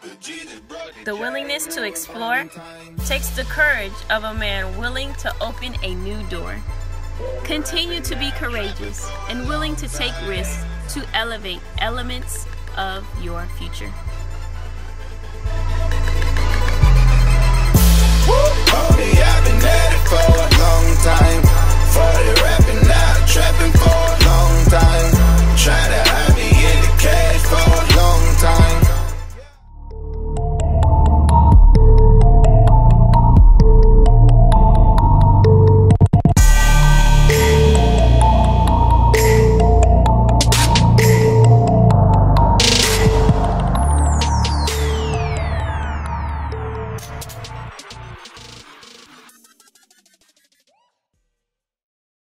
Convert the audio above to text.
The willingness to explore takes the courage of a man willing to open a new door. Continue to be courageous and willing to take risks to elevate elements of your future. I've been at it for a long time. For the rap